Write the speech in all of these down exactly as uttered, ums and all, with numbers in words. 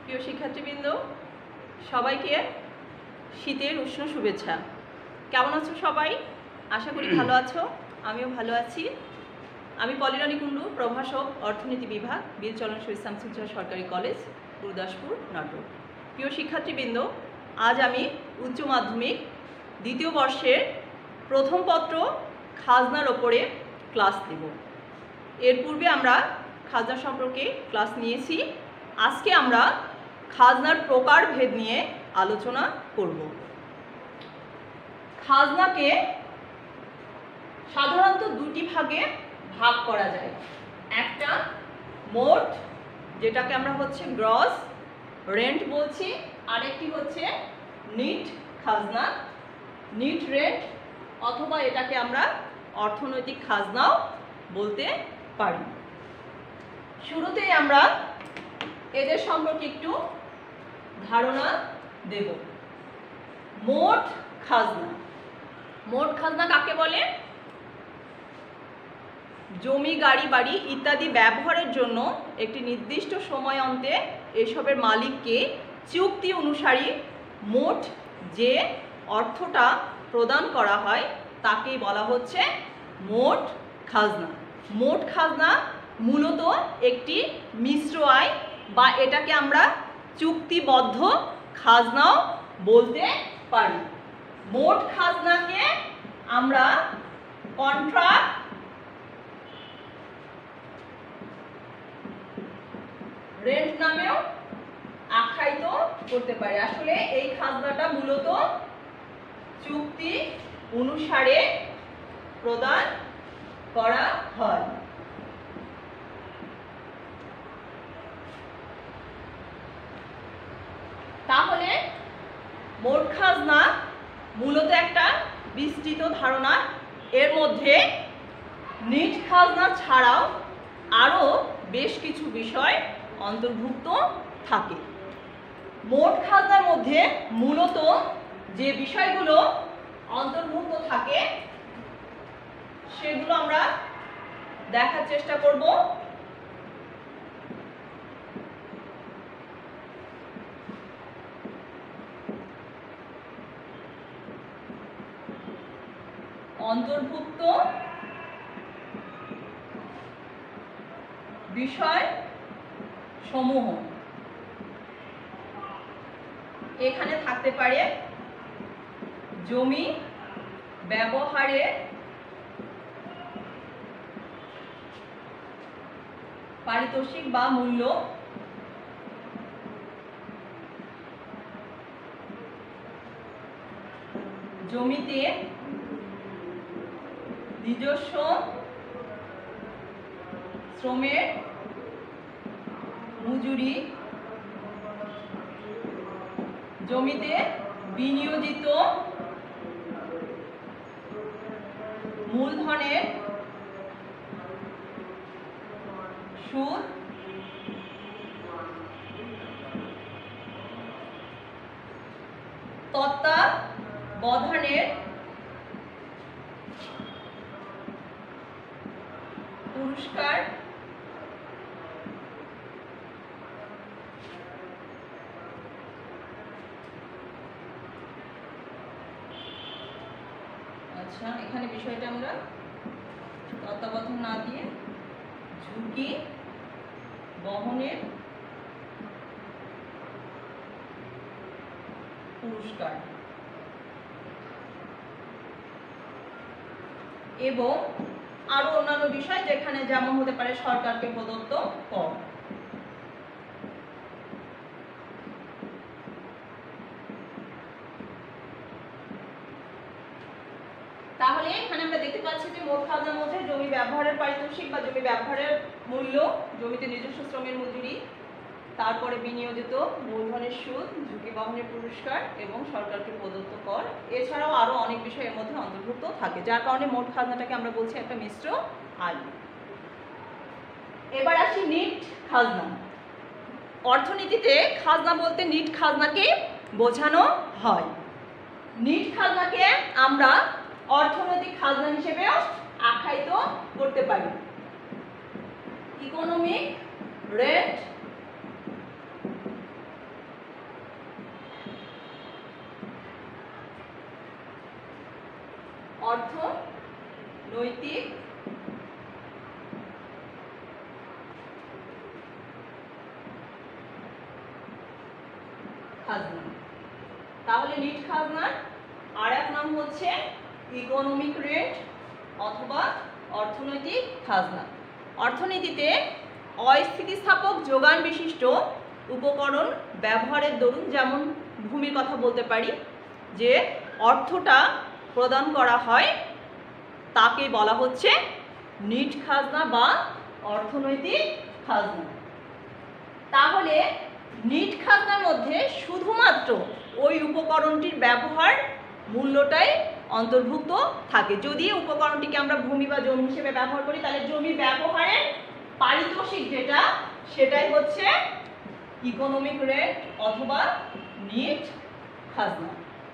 প্রিয় শিক্ষার্থীবৃন্দ, সবাইকে শীতের উষ্ণ শুভেচ্ছা। কেমন আছো সবাই? আশা করি ভালো আছো, আমিও ভালো আছি। আমি পলিরানী কুণ্ডু, প্রভাষক, অর্থনীতি বিভাগ, বীর চলনসই শামসুজ্জাহ সরকারি কলেজ, গুরুদাসপুর, নাটোর। প্রিয় শিক্ষার্থীবৃন্দ, আজ আমি উচ্চ মাধ্যমিক দ্বিতীয় বর্ষের প্রথম পত্র খাজনার ওপরে ক্লাস দেব। এর পূর্বে আমরা খাজনা সম্পর্কে ক্লাস নিয়েছি। আজকে আমরা খাজনার প্রকারভেদ নিয়ে আলোচনা করব। খাজনাকে সাধারণত দুটি ভাগে ভাগ করা যায়। একটা মোট, যেটাকে আমরা হচ্ছে গ্রস রেন্ট বলছি, আরেকটি হচ্ছে নিট খাজনা, নিট রেন্ট, অথবা এটাকে আমরা অর্থনৈতিক খাজনাও বলতে পারি। শুরুতেই আমরা এদের সম্পর্কে একটু ধারণা দেব। মোট খাজনা। মোট খাজনা কাকে বলে? জমি, গাড়ি, বাড়ি ইত্যাদি ব্যবহারের জন্য একটি নির্দিষ্ট সময় অন্তে এসবের মালিককে চুক্তি অনুসারী মোট যে অর্থটা প্রদান করা হয় তাকেই বলা হচ্ছে মোট খাজনা। মোট খাজনা মূলত একটি মিশ্র আয়, বা এটাকে আমরা চুক্তিবদ্ধ খাজনাও বলতে পারি। মোট খাজনাকে আমরা কন্ট্রাক্ট রেন্ট নামেও আখ্যায়িত করতে পারি। আসলে এই খাজনাটা মূলত চুক্তি অনুসারে প্রদান করা হয়। তাহলে মোট খাজনা মূলত একটা বিস্তৃত ধারণা। এর মধ্যে নিট খাজনা ছাড়াও আরও বেশ কিছু বিষয় অন্তর্ভুক্ত থাকে। মোট খাজনার মধ্যে মূলত যে বিষয়গুলো অন্তর্ভুক্ত থাকে সেগুলো আমরা দেখার চেষ্টা করব। অন্তর্ভুক্ত বিষয় সমূহ এখানে থাকতে পারে জমি ব্যবহারের পারিতোষিক বা মূল্য, জমিতে নিজস্ব শ্রমের মজুরি, জমিতে বিনিয়োজিত মূলধনের সুদ, তত্ত্বাবধানের পুরস্কার, আচ্ছা এখানে বিষয়টা আমরা তত্ত্বাবধান না দিয়ে ঝুঁকি বহনের পুরস্কার এবং আরো অন্যান্য বিষয়, যেখানে যেমন হতে পারে সরকারকে প্রদত্ত কর। তাহলে এখানে আমরা দেখতে পাচ্ছি যে মোট খাজনার মধ্যে জমি ব্যবহারের পারিতোষিক বা জমি ব্যবহারের মূল্য, জমিতে নিজস্ব শ্রমের মজুরি, তারপরে বিনিয়োজিত মূলধনের সুদ, ঝুঁকি বহনের পুরস্কার এবং সরকারকে প্রদত্ত কর, এছাড়াও আরো অনেক বিষয় এর মধ্যে অন্তর্ভুক্ত থাকে, যার কারণে মোট খাজনাটাকে আমরা বলছি একটা মিশ্র আয়। এবার আসি নিট খাজনা। অর্থনীতিতে খাজনা বলতে নিট খাজনাকে বোঝানো হয়। নিট খাজনাকে আমরা অর্থনৈতিক খাজনা হিসেবেও আখ্যায়িত করতে পারি। ইকোনমিক রেন্ট অর্থনৈতিক খাজনা। তাহলে নিট খাজনার আর এক নাম হচ্ছে ইকোনমিক রেট অথবা অর্থনৈতিক খাজনা। অর্থনীতিতে অস্থিতিস্থাপক যোগান বিশিষ্ট উপকরণ ব্যবহারের দরুন, যেমন ভূমির কথা বলতে পারি, যে অর্থটা প্রদান করা হয় তাকে বলা হচ্ছে নিট খাজনা বা অর্থনৈতিক খাজনা। তাহলে নিট খাজনার মধ্যে শুধুমাত্র ওই উপকরণটির ব্যবহার মূল্যটাই অন্তর্ভুক্ত থাকে। যদি উপকরণটিকে আমরা ভূমি বা জমি হিসেবে ব্যবহার করি, তাহলে জমি ব্যবহারের পারিতোষিক যেটা, সেটাই হচ্ছে ইকোনমিক রেট অথবা নিট খাজনা।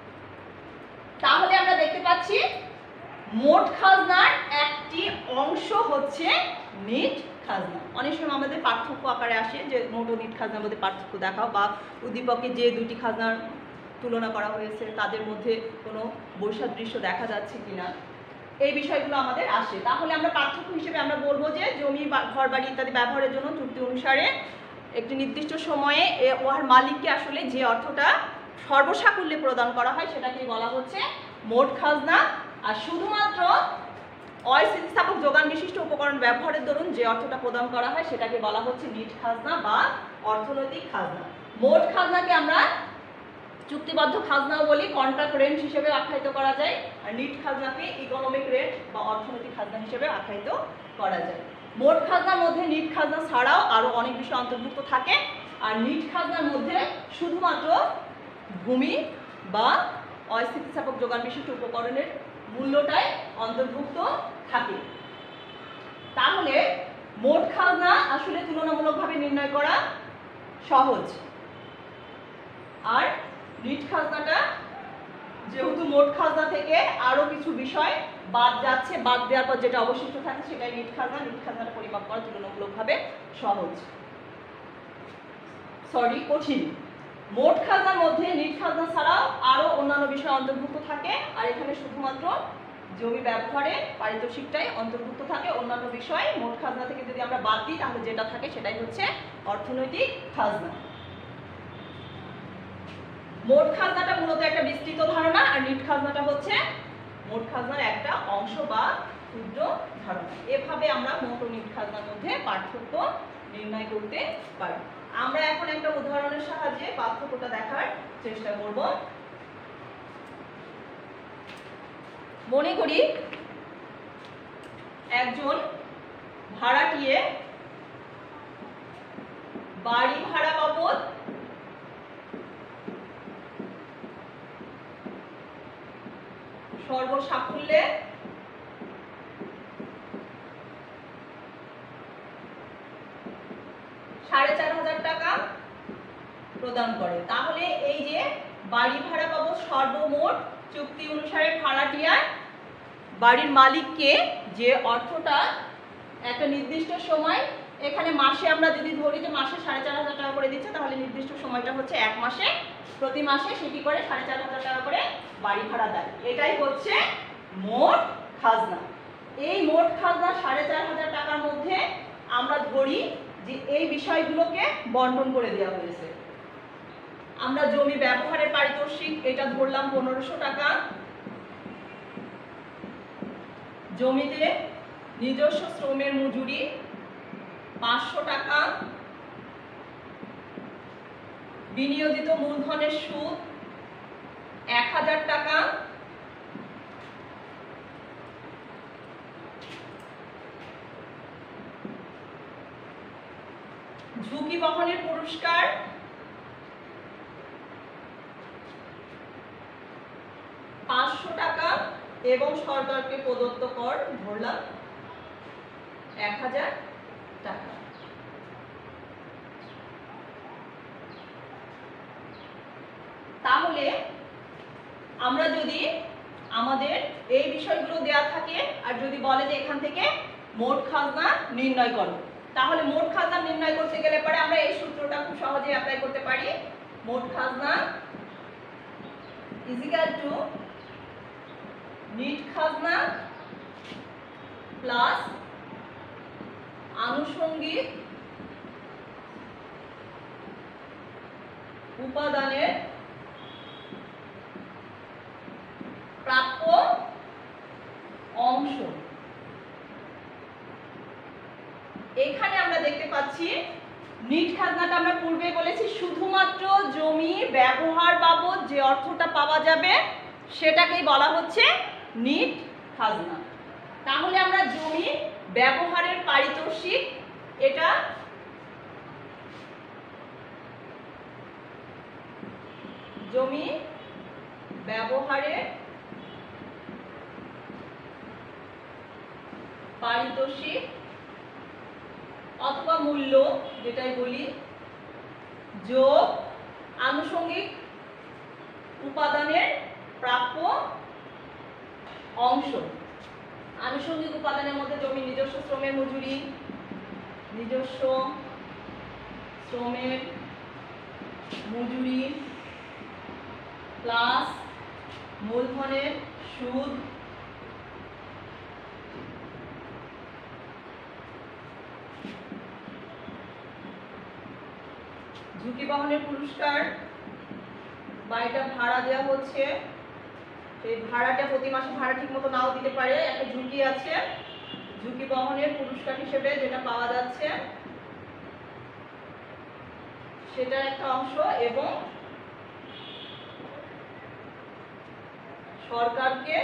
তাহলে আমরা দেখতে পাচ্ছি মোট খাজনার একটি অংশ হচ্ছে নিট খাজনা। অনেক সময় আমাদের পার্থক্য আকারে আসে যে মোট ও নিট খাজনার মধ্যে পার্থক্য দেখাও, বা উদ্দীপকে যে দুটি খাজনার তুলনা করা হয়েছে তাদের মধ্যে কোনো বৈসাদৃশ্য দেখা যাচ্ছে কিনা, এই বিষয়গুলো আমাদের আসে। তাহলে আমরা পার্থক্য হিসেবে আমরা বলবো যে জমি বা ঘর বাড়ি ইত্যাদি ব্যবহারের জন্য চুক্তি অনুসারে একটি নির্দিষ্ট সময়ে উহার মালিককে আসলে যে অর্থটা সর্বসাকুল্যে প্রদান করা হয় সেটাকে বলা হচ্ছে মোট খাজনা। আর শুধুমাত্র অস্থিতিস্থাপক যোগান বিশিষ্ট উপকরণ ব্যবহারের দরুন যে অর্থটা প্রদান করা হয় সেটাকে বলা হচ্ছে নিট খাজনা বা অর্থনৈতিক খাজনা। মোট খাজনাকে আমরা চুক্তিবদ্ধ খাজনাও বলি, কন্ট্রাক্ট রেন্ট হিসেবে আখ্যায়িত করা যায়। আর নিট খাজনাকে ইকোনমিক রেট বা অর্থনৈতিক খাজনা হিসেবে আখ্যায়িত করা যায়। মোট খাজনার মধ্যে নিট খাজনা ছাড়াও আরও অনেক বিষয় অন্তর্ভুক্ত থাকে। আর নিট খাজনার মধ্যে শুধুমাত্র ভূমি বা অস্থিতিস্থাপক যোগান বিশিষ্ট উপকরণের মূল্যটাই অন্তর্ভুক্ত থাকে। তাহলে মোট খাজনা আসলে তুলনামূলকভাবে নির্ণয় করা সহজ। আর নিট খাজনাটা যেহেতু মোট খাজনা থেকে আরো কিছু বিষয় বাদ যাচ্ছে, বাদ দেওয়ার পর যেটা অবশিষ্ট থাকে সেটাই নিট খাজনা। নিট খাজনাটা পরিমাপ করা তুলনামূলকভাবে সহজ, সরি কঠিন। মোট খাজনার মধ্যে নিট খাজনা ছাড়াও আরো অন্যান্য বিষয় অন্তর্ভুক্ত থাকে। আর এখানে শুধুমাত্র জমি ব্যবহারে পারিতোষিকটাই অন্তর্ভুক্ত থাকে। অন্যান্য বিষয় মোট খাজনা থেকে যদি আমরা বাদ দিই তাহলে যেটা থাকে সেটাই হচ্ছে অর্থনৈতিক খাজনা। মোট খাজনাটা মূলত একটা বিস্তৃত ধারণা, আর নিট খাজনাটা হচ্ছে মোট খাজনার একটা অংশ বা ক্ষুদ্র ধারণা। এভাবে আমরা মোট ও নিট খাজনার মধ্যে পার্থক্য নির্ণয় করতে পারি। আমরা এখন একটা উদাহরণের সাহায্যে পার্থক্যটা দেখার চেষ্টা করব। মনে করি একজন ভাড়াটিয়ে বাড়ি ভাড়া বাবদ সর্বসাকুল্যে সাড়ে চার হাজার টাকা প্রদান করে। তাহলে এই যে বাড়ি ভাড়া বাবদ সর্বমোট চুক্তি অনুসারে ভাড়াটিয়ার বাড়ির মালিককে যে অর্থটা একটা নির্দিষ্ট সময়, এখানে মাসে আমরা যদি ধরি যে মাসে সাড়ে চার হাজার টাকা করে দিচ্ছে, তাহলে নির্দিষ্ট সময়টা হচ্ছে এক মাসে, প্রতি মাসে সেটি করে সাড়ে চার হাজার টাকা করে বাড়ি ভাড়া দেয়। এটাই হচ্ছে মোট খাজনা। এই মোট খাজনা সাড়ে চার হাজার টাকার মধ্যে আমরা ধরি যে এই বিষয়গুলোকে বন্টন করে দেওয়া হয়েছে। আমরা জমি ব্যবহারের পারিতোষিক এটা ধরলাম পনেরোশো টাকা, জমিতে নিজস্ব শ্রমের মজুরি পাঁচশো টাকা, বিনিয়োজিত মূলধনের সুদ এক হাজার টাকা, ঝুঁকি বহনের পুরস্কার পাঁচশো টাকা এবং সরকারকে প্রদত্ত কর ধরলাম এক হাজার টাকা। তাহলে আমরা যদি আমাদের এই বিষয়গুলো দেয়া থাকে আর যদি বলে যে এখান থেকে মোট খাজনা নির্ণয় করো, তাহলে মোট খাজনা নির্ণয় করতে গেলে পরে আমরা এই সূত্রটা খুব সহজেই অ্যাপ্লাই করতে পারি। মোট খাজনা ইজ ইকুয়াল টু নিট খাজনা প্লাস আনুষঙ্গিক উপাদানের প্রাপ্য অংশ। এখানে আমরা দেখতে পাচ্ছি নিট খাজনাটা আমরা পূর্বে বলেছি শুধুমাত্র জমি ব্যবহার বাবদ যে অর্থটা পাওয়া যাবে সেটাকেই বলা হচ্ছে নিট খাজনা। তাহলে আমরা জমি ব্যবহারের পারিতোষিক, এটা জমি ব্যবহারের পারিতোষিক অথবা মূল্য যেটাই বলি, যোগ আনুষঙ্গিক উপাদানের প্রাপ্য অংশ। আনুষঙ্গিক উপাদানের মধ্যে জমি নিজস্ব শ্রমের মজুরি, নিজস্ব শ্রমের মজুরি প্লাস মূলধনের সুদ, ঝুঁকি বহনের পুরস্কার বা এটা ভাড়া দেওয়া হচ্ছে, সেই ভাড়াটা প্রতি মাসে ভাড়া ঠিক মতো নাও দিতে পারে, একটা ঝুঁকি আছে, ঝুঁকি বহনের পুরস্কার হিসেবে যেটা পাওয়া যাচ্ছে সেটার একটা অংশ, এবং সরকারকে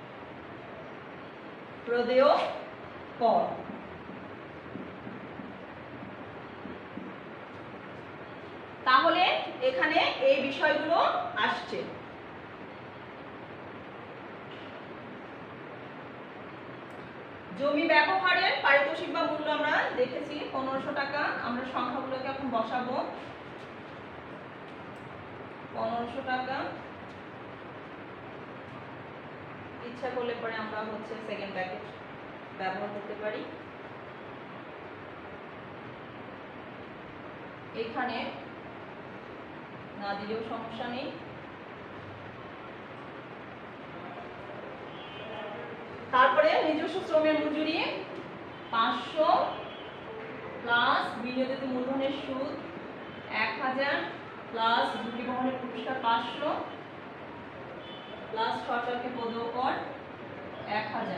প্রদেয় কর। তাহলে এখানে এই বিষয়গুলো আসছে। জমি ব্যবহারের পারিতোষিক বা মূল্য আমরা দেখেছি পনেরোশো টাকা। আমরা সংখ্যাগুলোকে এখন বসাবো। পনেরোশো টাকা, ইচ্ছা করলে পরে আমরা হচ্ছে সেকেন্ড ব্র্যাকেট ব্যবহার করতে পারি। এখানে না দিলেও সমস্যা নেই। তারপরে নিজস্ব শ্রমের মজুরি পাঁচশো প্লাস বিনিয়োজিত মূলধনের সুদ এক হাজার প্লাস ঝুঁকি বহনের পুরস্কার পাঁচশো প্লাস সরকারকে প্রদেয় কর এক হাজার।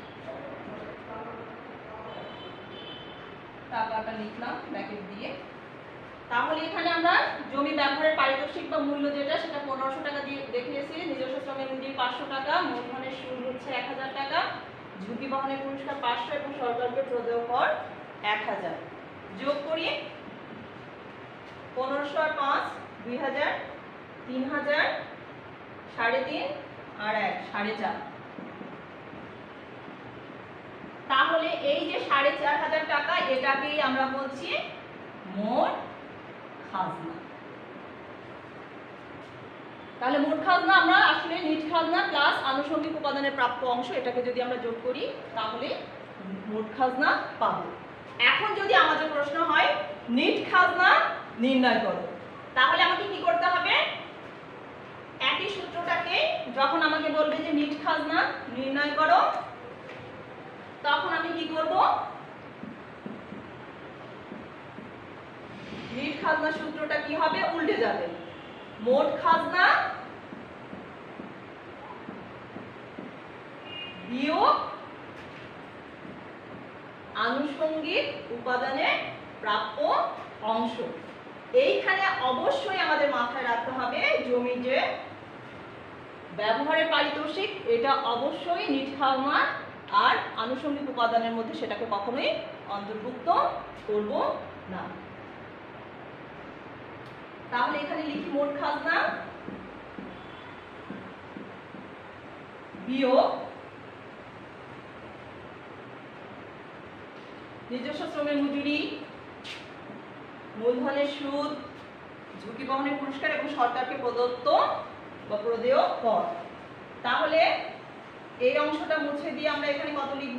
টাকাটা লিখলাম ব্র্যাকেট দিয়ে। তাহলে এখানে আমরা জমি ব্যবহারের পারিতোষিক বা মূল্য যেটা সেটা পনেরোশো টাকা দিয়ে দেখিয়েছি, নিজস্ব শ্রমের মজুরি পাঁচশো টাকা, মূলধনের সুদ হচ্ছে এক হাজার টাকা, ঝুঁকি বহনের পুরস্কার পাঁচশো এবং সরকারকে প্রদেয় কর এক হাজার। যোগ করি পনেরোশো আর পাঁচ দুই হাজার, তিন হাজার, সাড়ে তিন আর এক সাড়ে চার। তাহলে এই যে সাড়ে চার হাজার টাকা এটাকেই আমরা বলছি মোট খাজনা। তাহলে মোট খাজনা আমরা আসলে নিট খাজনা প্লাস আনুষঙ্গিক উপাদানের প্রাপ্য অংশ এটাকে যদি আমরা যোগ করি তাহলে মোট খাজনা পাবো। এখন যদি আমাদের প্রশ্ন হয় নিট খাজনা নির্ণয় করো, তাহলে আমাকে কি করতে হবে? একই সূত্রটাকে যখন আমাকে বলবে যে নিট খাজনা নির্ণয় করো, তখন আমি কি করব? নিট খাজনা সূত্রটা কি হবে? উল্টে যাবে। মোট খাজনা বিয়োগ আনুষঙ্গিক উপাদানের প্রাপ্য অংশ। এইখানে অবশ্যই আমাদের মাথায় রাখতে হবে জমি যে ব্যবহারের পারিতোষিক এটা অবশ্যই নিট খাজনা আর আনুষঙ্গিক উপাদানের মধ্যে সেটাকে কখনোই অন্তর্ভুক্ত করব না। তাহলে এখানে লিখি মোট খাজনা বিয়োগ নিজস্ব শ্রমের মজুরি, মূলধনের সুদ, ঝুঁকি বহনের পুরস্কার এবং সরকারকে প্রদত্ত বা প্রদেয় কর। তাহলে এই অংশটা মুছে দিয়ে আমরা এখানে কত লিখব?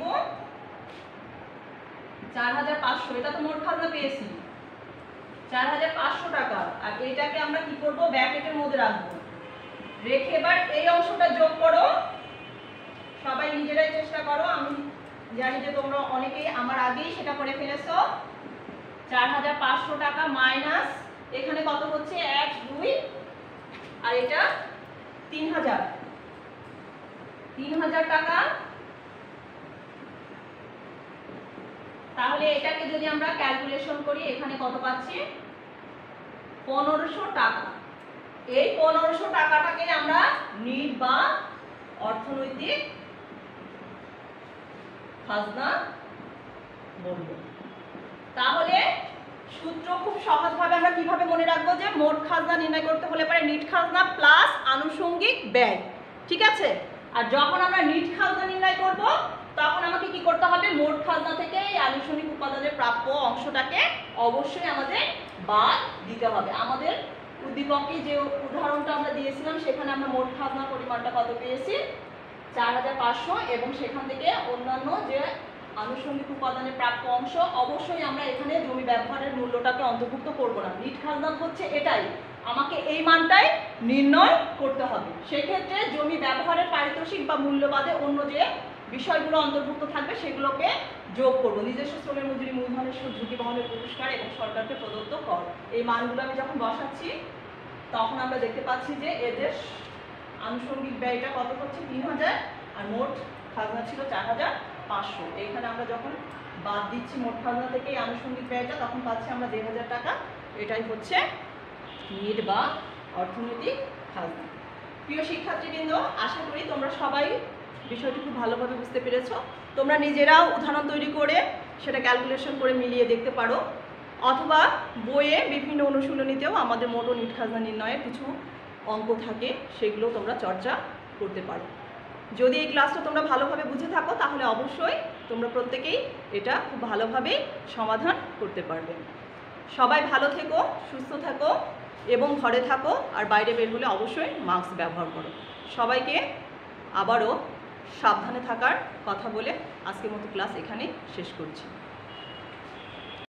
চার হাজার পাঁচশো। এটা তো মোট খাজনা পেয়েছি চার হাজার পাঁচশো টাকা। আর এটাকে আমরা কি করব? ব্র্যাকেটের মধ্যে রাখবো। রেখে এবার এই অংশটা যোগ করো সবাই নিজেরাই চেষ্টা করো, আমি জানি যে তোমরা অনেকেই আমার আগেই সেটা করে ফেলেছো। চার হাজার পাঁচশো টাকা মাইনাস এখানে কত হচ্ছে এক দুই আর এটা তিন হাজার তিন হাজার টাকা। তাহলে এটাকে যদি আমরা ক্যালকুলেশন করি এখানে কত পাচ্ছি পনেরোশো টাকা। এই পনেরোশো টাকাটাকে আমরা নিট বা অর্থনৈতিক খাজনা বলবো। তাহলে সূত্র খুব সহজভাবে আমরা কিভাবে মনে রাখবো যে মোট খাজনা নির্ণয় করতে হলে পারে নিট খাজনা প্লাস আনুষঙ্গিক ব্যয়, ঠিক আছে। আর যখন আমরা নিট খাজনা নির্ণয় করব তখন আমাকে কি করতে হবে, মোট খাজনা থেকে এই আনুষঙ্গিক উপাদানের প্রাপ্য অংশটাকে অবশ্যই আমাদের বাদ দিতে হবে। আমাদের উদ্দীপকে যে উদাহরণটা আমরা দিয়েছিলাম সেখানে আমরা মোট খাজনার পরিমাণটা কত পেয়েছি চার হাজার পাঁচশো, এবং সেখান থেকে অন্যান্য যে আনুষঙ্গিক উপাদানের প্রাপ্য অংশ অবশ্যই আমরা এখানে জমি ব্যবহারের মূল্যটাকে অন্তর্ভুক্ত করব না। নিট খাজনা হচ্ছে এটাই, আমাকে এই মানটাই নির্ণয় করতে হবে। সেক্ষেত্রে জমি ব্যবহারের পারিতোষিক বা মূল্যবাদে অন্য যে বিষয়গুলো অন্তর্ভুক্ত থাকবে সেগুলোকে যোগ করবো। নিজস্ব শ্রমের মজুরি, মূলধনের সুদ, ঝুঁকি বহনের পুরস্কার এবং সরকারকে প্রদত্ত কর, এই মানগুলো আমি যখন বসাচ্ছি তখন আমরা দেখতে পাচ্ছি যে এদের আনুষঙ্গিক ব্যয়টা কত হচ্ছে তিন হাজার আর মোট খাজনা ছিল চার হাজার পাঁচশো। এইখানে আমরা যখন বাদ দিচ্ছি মোট খাজনা থেকে এই আনুষঙ্গিক ব্যয়টা তখন পাচ্ছি আমরা দেড় হাজার টাকা। এটাই হচ্ছে নিট বা অর্থনৈতিক খাজনা। প্রিয় শিক্ষার্থীবৃন্দ, আশা করি তোমরা সবাই বিষয়টি খুব ভালোভাবে বুঝতে পেরেছো। তোমরা নিজেরাও উদাহরণ তৈরি করে সেটা ক্যালকুলেশন করে মিলিয়ে দেখতে পারো, অথবা বইয়ে বিভিন্ন অনুশীলনীতেও আমাদের মোট ও নিট খাজনা নির্ণয়ের কিছু অঙ্ক থাকে, সেগুলো তোমরা চর্চা করতে পারো। যদি এই ক্লাসটা তোমরা ভালোভাবে বুঝে থাকো তাহলে অবশ্যই তোমরা প্রত্যেকেই এটা খুব ভালোভাবে সমাধান করতে পারবে। সবাই ভালো থেকো, সুস্থ থাকো এবং ঘরে থাকো, আর বাইরে বের হলে অবশ্যই মাস্ক ব্যবহার করো। সবাইকে আবারও সাবধানে থাকার কথা বলে আজকের মতো ক্লাস এখানেই শেষ করছি।